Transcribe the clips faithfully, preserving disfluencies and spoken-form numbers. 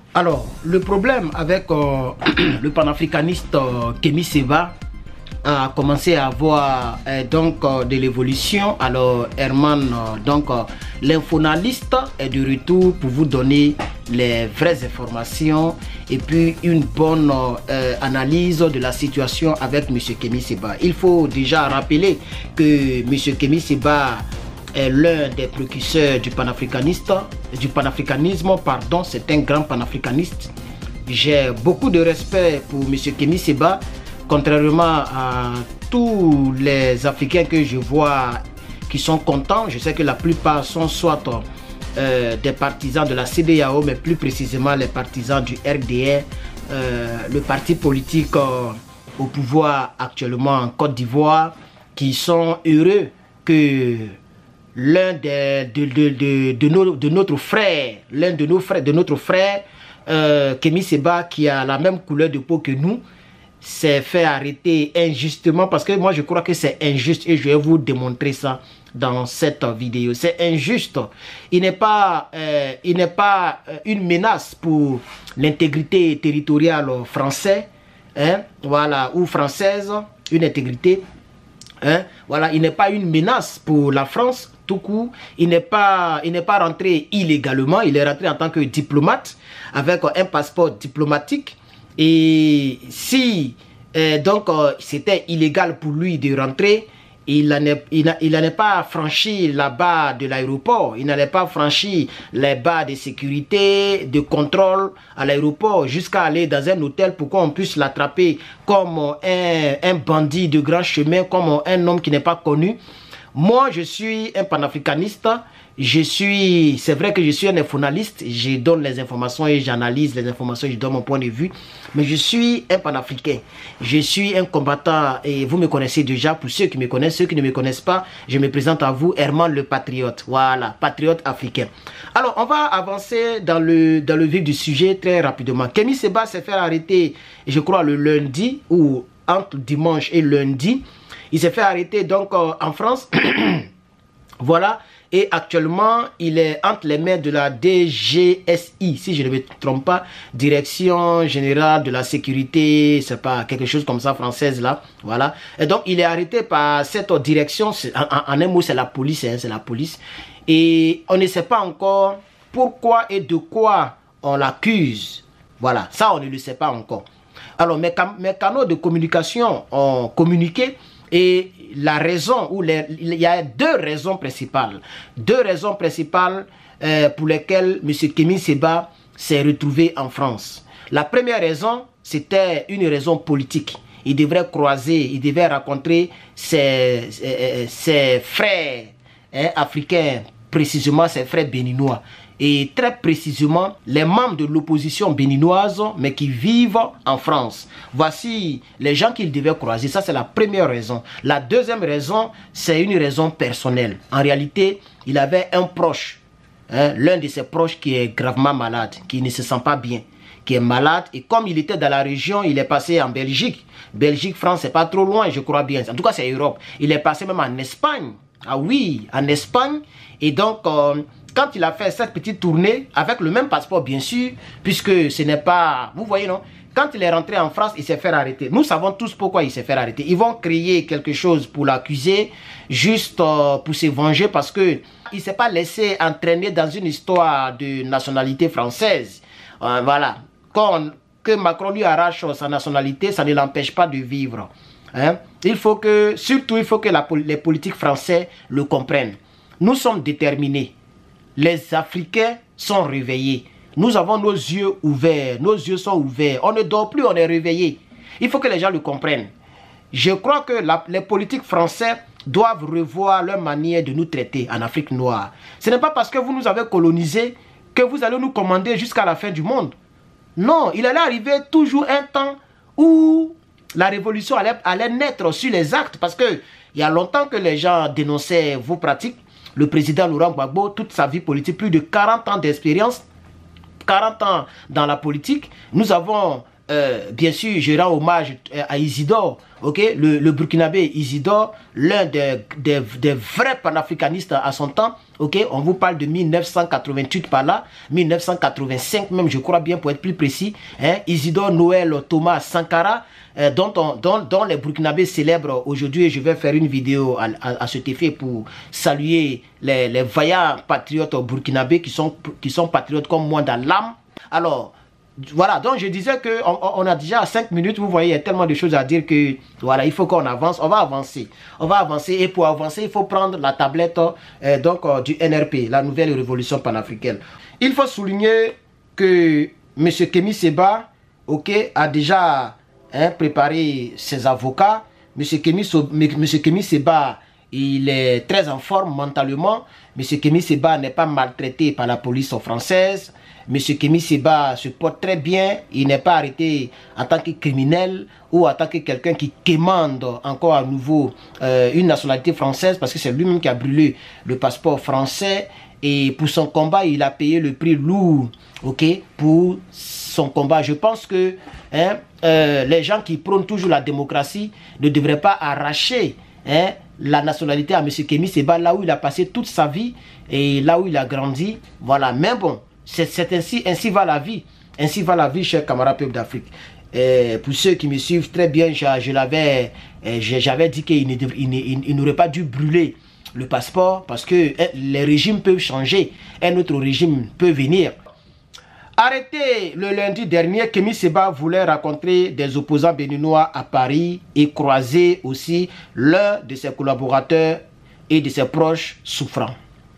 Alors, le problème avec euh, le panafricaniste euh, Kémy Séba a commencé à avoir euh, donc euh, de l'évolution. Alors, Herman, euh, donc euh, l'infonaliste est de retour pour vous donner les vraies informations et puis une bonne euh, analyse de la situation avec M. Kémy Séba. Il faut déjà rappeler que M. Kémy Séba est l'un des précurseurs du panafricaniste, du panafricanisme, pardon, c'est un grand panafricaniste. J'ai beaucoup de respect pour M. Kémy Séba, contrairement à tous les Africains que je vois qui sont contents. Je sais que la plupart sont soit euh, des partisans de la C D A O, mais plus précisément les partisans du R D R, euh, le parti politique euh, au pouvoir actuellement en Côte d'Ivoire, qui sont heureux que l'un de, de, de, de, de, nos, de notre frère, l'un de nos frères, de notre frère, euh, Kémy Séba, qui a la même couleur de peau que nous, s'est fait arrêter injustement, parce que moi je crois que c'est injuste et je vais vous démontrer ça dans cette vidéo. C'est injuste. Il n'est pas, euh, il n'est pas une menace pour l'intégrité territoriale française, hein, voilà, ou française, une intégrité. Hein, voilà, il n'est pas une menace pour la France. Tout coup, il n'est pas, il n'est pas rentré illégalement, il est rentré en tant que diplomate avec un passeport diplomatique. Et si euh, donc euh, c'était illégal pour lui de rentrer, il n'allait pas franchir la barre de l'aéroport, il n'allait pas franchir les barres de sécurité, de contrôle à l'aéroport jusqu'à aller dans un hôtel pour qu'on puisse l'attraper comme un, un bandit de grand chemin, comme un homme qui n'est pas connu. Moi, je suis un panafricaniste, je suis, c'est vrai que je suis un infonaliste, je donne les informations et j'analyse les informations, je donne mon point de vue, mais je suis un panafricain, je suis un combattant et vous me connaissez déjà, pour ceux qui me connaissent, ceux qui ne me connaissent pas, je me présente à vous, Herman le patriote, voilà, patriote africain. Alors, on va avancer dans le, dans le vif du sujet très rapidement. Kémy Séba s'est fait arrêter, je crois, le lundi, ou entre dimanche et lundi. Il s'est fait arrêter donc euh, en France, voilà, et actuellement il est entre les mains de la D G S I, si je ne me trompe pas, Direction Générale de la Sécurité, c'est pas quelque chose comme ça française là, voilà. Et donc il est arrêté par cette direction, en, en, en un mot c'est la police, hein, c'est la police, et on ne sait pas encore pourquoi et de quoi on l'accuse, voilà, ça on ne le sait pas encore. Alors mes, mes canaux de communication ont communiqué. Et la raison, ou les, il y a deux raisons principales, deux raisons principales euh, pour lesquelles M. Kémy Séba s'est retrouvé en France. La première raison, c'était une raison politique. Il devrait croiser, il devait rencontrer ses, ses, ses frères hein, africains, précisément ses frères béninois. Et très précisément, les membres de l'opposition béninoise, mais qui vivent en France. Voici les gens qu'il devait croiser. Ça, c'est la première raison. La deuxième raison, c'est une raison personnelle. En réalité, il avait un proche, hein, l'un de ses proches qui est gravement malade, qui ne se sent pas bien, qui est malade. Et comme il était dans la région, il est passé en Belgique. Belgique, France, c'est pas trop loin, je crois bien. En tout cas, c'est Europe. Il est passé même en Espagne. Ah oui, en Espagne. Et donc... Euh, quand il a fait cette petite tournée, avec le même passeport bien sûr, puisque ce n'est pas... Vous voyez non? Quand il est rentré en France, il s'est fait arrêter. Nous savons tous pourquoi il s'est fait arrêter. Ils vont créer quelque chose pour l'accuser, juste euh, pour se venger, parce que il ne s'est pas laissé entraîner dans une histoire de nationalité française. Euh, voilà. Quand que Macron lui arrache sa nationalité, ça ne l'empêche pas de vivre. Hein? Il faut que, surtout, il faut que la, les politiques français le comprennent. Nous sommes déterminés. Les Africains sont réveillés. Nous avons nos yeux ouverts. Nos yeux sont ouverts. On ne dort plus, on est réveillés. Il faut que les gens le comprennent. Je crois que la, les politiques français doivent revoir leur manière de nous traiter en Afrique noire. Ce n'est pas parce que vous nous avez colonisés que vous allez nous commander jusqu'à la fin du monde. Non, il allait arriver toujours un temps où la révolution allait, allait naître sur les actes. Parce qu'il y a longtemps que les gens dénonçaient vos pratiques. Le président Laurent Gbagbo, toute sa vie politique, plus de quarante ans d'expérience, quarante ans dans la politique. Nous avons euh, bien sûr, je rends hommage à Isidore, ok, le, le Burkinabé Isidore, l'un des, des, des vrais panafricanistes à son temps, ok, on vous parle de mille neuf cent quatre-vingt-huit par là, mille neuf cent quatre-vingt-cinq même, je crois bien pour être plus précis, hein, Isidore Noël Thomas Sankara, euh, dont, on, dont, dont les Burkinabés célèbrent aujourd'hui. Je vais faire une vidéo à, à, à cet effet pour saluer les, les vaillants patriotes burkinabés qui sont, qui sont patriotes comme moi dans l'âme. Alors, voilà, donc je disais que on, on a déjà cinq minutes, vous voyez, il y a tellement de choses à dire que, voilà, il faut qu'on avance, on va avancer. On va avancer et pour avancer, il faut prendre la tablette euh, donc, euh, du N R P, la nouvelle révolution panafricaine. Il faut souligner que M. Kémy Séba, ok, a déjà hein, préparé ses avocats. M. Kémy, M. Kémy Séba, il est très en forme mentalement. M. Kémy Séba n'est pas maltraité par la police française. M. Kémy Séba se porte très bien, il n'est pas arrêté en tant que criminel ou en tant que quelqu'un qui quémande encore à nouveau euh, une nationalité française, parce que c'est lui-même qui a brûlé le passeport français et pour son combat, il a payé le prix lourd, ok, pour son combat. Je pense que hein, euh, les gens qui prônent toujours la démocratie ne devraient pas arracher hein, la nationalité à M. Kémy Séba, là où il a passé toute sa vie et là où il a grandi, voilà, mais bon, c'est ainsi, ainsi va la vie. Ainsi va la vie, chers camarades peuples d'Afrique. Pour ceux qui me suivent très bien, je, je l'avais, j'avais dit qu'il n'aurait pas dû brûler le passeport parce que hein, les régimes peuvent changer. Un autre régime peut venir. Arrêté le lundi dernier, Kémy Séba voulait rencontrer des opposants béninois à Paris et croiser aussi l'un de ses collaborateurs et de ses proches souffrants.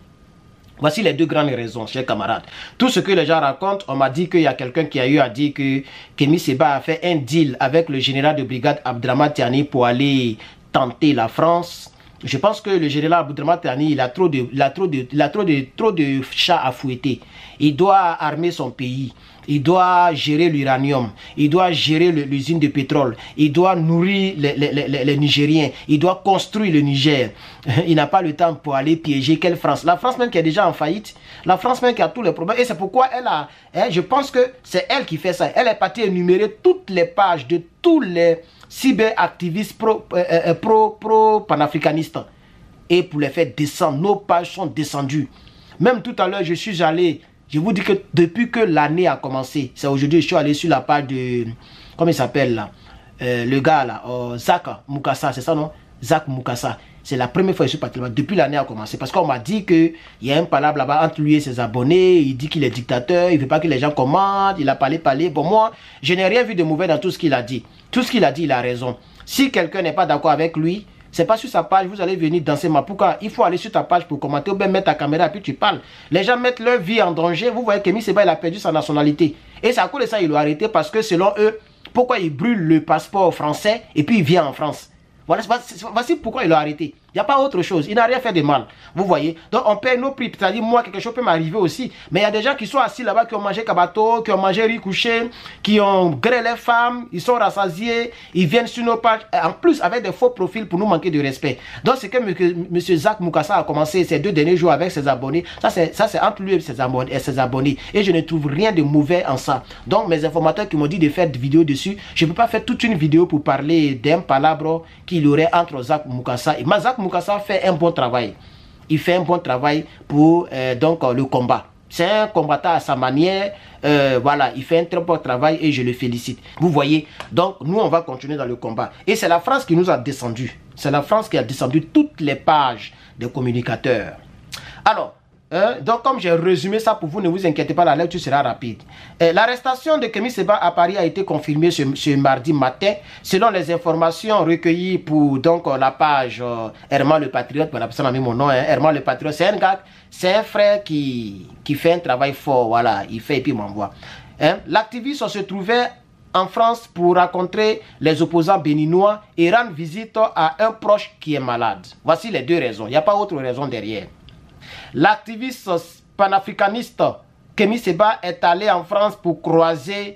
Voici les deux grandes raisons, chers camarades. Tout ce que les gens racontent, on m'a dit qu'il y a quelqu'un qui a eu à dire que Kémy Séba a fait un deal avec le général de brigade Abdraman Tiani pour aller tenter la France. Je pense que le général Abdraman Tiani, il a trop de, il a trop de, il a trop de, trop de chats à fouetter. Il doit armer son pays. Il doit gérer l'uranium, il doit gérer l'usine de pétrole, il doit nourrir les, les, les, les Nigériens, il doit construire le Niger. Il n'a pas le temps pour aller piéger quelle France. La France même qui est déjà en faillite, la France même qui a tous les problèmes. Et c'est pourquoi elle a, hein, je pense que c'est elle qui fait ça. Elle est partie énumérer toutes les pages de tous les cyberactivistes pro, euh, pro, pro panafricanistes. Et pour les faire descendre, nos pages sont descendues. Même tout à l'heure, je suis allé... Je vous dis que depuis que l'année a commencé, c'est aujourd'hui, je suis allé sur la page de, comment il s'appelle là, euh, le gars là, oh, Zach Mukasa, c'est ça non? Zach Mukasa. C'est la première fois que je suis parti là-bas, depuis l'année a commencé. Parce qu'on m'a dit qu'il y a un palabre là-bas entre lui et ses abonnés, il dit qu'il est dictateur, il ne veut pas que les gens commandent, il a parlé, parlé. Bon, moi, je n'ai rien vu de mauvais dans tout ce qu'il a dit. Tout ce qu'il a dit, il a raison. Si quelqu'un n'est pas d'accord avec lui, c'est pas sur sa page, vous allez venir danser ma. Pourquoi? Il faut aller sur ta page pour commenter ou bien mettre ta caméra et puis tu parles. Les gens mettent leur vie en danger. Vous voyez Kémy Séba, il a perdu sa nationalité. Et c'est à cause de ça, ils l'ont arrêté parce que selon eux, pourquoi il brûle le passeport français et puis il vient en France. Voilà, voici pourquoi ils l'ont arrêté. Il n'y a pas autre chose. Il n'a rien fait de mal. Vous voyez. Donc on paye nos prix. C'est-à-dire moi, quelque chose peut m'arriver aussi. Mais il y a des gens qui sont assis là-bas, qui ont mangé kabato, qui ont mangé riz couché, qui ont gré les femmes, ils sont rassasiés, ils viennent sur nos pages. En plus, avec des faux profils pour nous manquer de respect. Donc c'est que M. Zach Mukasa a commencé ces deux derniers jours avec ses abonnés. Ça c'est entre lui et ses abonnés, et ses abonnés. Et je ne trouve rien de mauvais en ça. Donc mes informateurs qui m'ont dit de faire des vidéos dessus, je ne peux pas faire toute une vidéo pour parler d'un palabre qu'il y aurait entre Zach Mukasa et Zach Mukasa fait un bon travail. Il fait un bon travail pour euh, donc euh, le combat. C'est un combattant à sa manière. Euh, voilà, il fait un très bon travail et je le félicite. Vous voyez, donc nous on va continuer dans le combat. Et c'est la France qui nous a descendu. C'est la France qui a descendu toutes les pages des communicateurs. Alors, Euh, donc comme j'ai résumé ça pour vous, ne vous inquiétez pas, la lecture sera rapide. Euh, L'arrestation de Kémy Séba à Paris a été confirmée ce, ce mardi matin, selon les informations recueillies pour donc la page euh, Herman le Patriote. Voilà, personne n'a mis mon nom, hein, Herman le Patriote, c'est un gars, c'est un frère qui, qui fait un travail fort, voilà, il fait et puis il m'envoie. Hein, L'activiste se trouvait en France pour rencontrer les opposants béninois et rendre visite à un proche qui est malade. Voici les deux raisons, il n'y a pas autre raison derrière. L'activiste panafricaniste Kémy Séba est allé en France pour croiser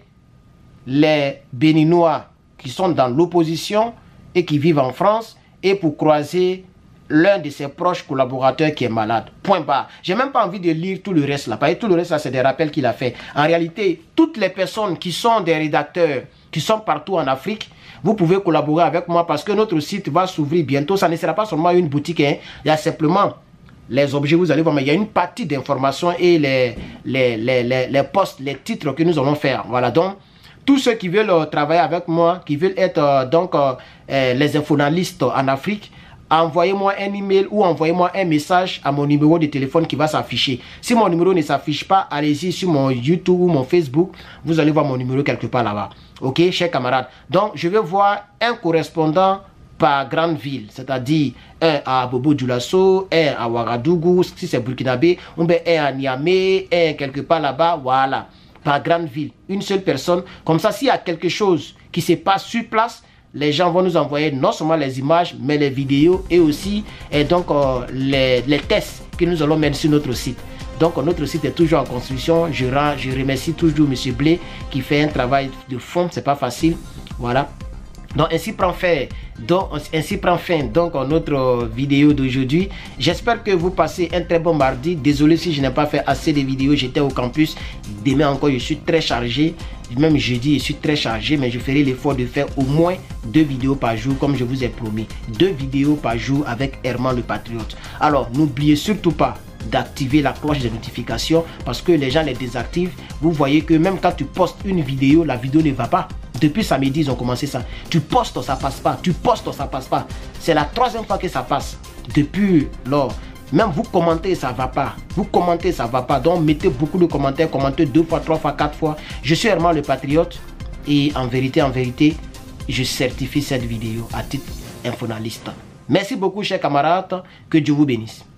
les Béninois qui sont dans l'opposition et qui vivent en France et pour croiser l'un de ses proches collaborateurs qui est malade. Point barre. J'ai même pas envie de lire tout le reste là. Parce que tout le reste là, c'est des rappels qu'il a fait. En réalité, toutes les personnes qui sont des rédacteurs qui sont partout en Afrique, vous pouvez collaborer avec moi parce que notre site va s'ouvrir bientôt. Ça ne sera pas seulement une boutique, hein. Il y a simplement les objets, vous allez voir, mais il y a une partie d'informations et les, les, les, les, les posts, les titres que nous allons faire. Voilà, donc, tous ceux qui veulent euh, travailler avec moi, qui veulent être euh, donc euh, euh, les infonalistes en Afrique, envoyez-moi un email ou envoyez-moi un message à mon numéro de téléphone qui va s'afficher. Si mon numéro ne s'affiche pas, allez-y sur mon YouTube ou mon Facebook, vous allez voir mon numéro quelque part là-bas. Ok, chers camarades. Donc, je vais voir un correspondant par grande ville, c'est-à-dire un à Bobo Dioulasso, un à Ouagadougou, si c'est burkinabé, ou bien un à Niamey, un quelque part là-bas, voilà, par grande ville, une seule personne. Comme ça, s'il y a quelque chose qui se passe sur place, les gens vont nous envoyer non seulement les images, mais les vidéos et aussi et donc euh, les, les tests que nous allons mettre sur notre site. Donc notre site est toujours en construction. Je, je remercie toujours M. Blé qui fait un travail de fond, c'est pas facile. Voilà. Donc ainsi prend fin, donc, ainsi prend fin donc notre vidéo d'aujourd'hui. J'espère que vous passez un très bon mardi. Désolé si je n'ai pas fait assez de vidéos, j'étais au campus. Demain encore je suis très chargé. Même jeudi je suis très chargé, mais je ferai l'effort de faire au moins deux vidéos par jour comme je vous ai promis. Deux vidéos par jour avec Herman le Patriote. Alors n'oubliez surtout pas d'activer la cloche de notification parce que les gens les désactivent. Vous voyez que même quand tu postes une vidéo, la vidéo ne va pas. Depuis samedi, ils ont commencé ça. Tu postes, ça passe pas. Tu postes, ça passe pas. C'est la troisième fois que ça passe. Depuis lors, même vous commentez, ça va pas. Vous commentez, ça va pas. Donc, mettez beaucoup de commentaires. Commentez deux fois, trois fois, quatre fois. Je suis Herman le Patriote. Et en vérité, en vérité, je certifie cette vidéo à titre infonaliste. Merci beaucoup, chers camarades. Que Dieu vous bénisse.